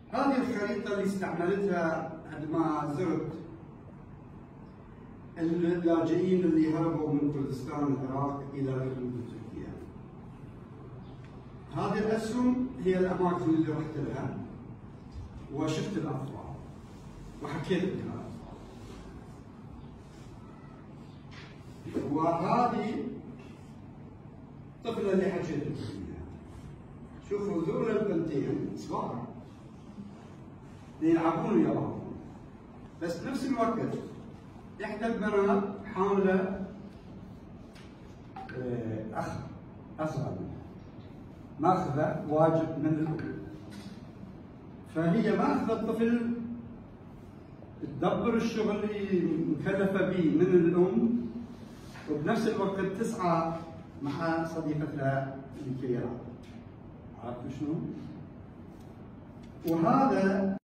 هذه الخريطة اللي استعملتها عندما زرت اللاجئين اللي هربوا من كردستان العراق إلى حدود تركيا. هذه الأسهم هي الأماكن اللي رحت لها وشفت الأطفال وحكيت لها. وهذه الطفلة اللي حكيت لكم فيها. شوفوا ذول البنتين صغار يلعبون ويا بعض، بس بنفس الوقت إحدى البنات حاملة أخ أصغر منها، ماخذة واجب من الأم، فهي ماخذة الطفل تدبر الشغل اللي مكلفة به من الأم، وبنفس الوقت تسعى مع صديقتها لكي يلعب. عرفتوا شنو؟ وهذا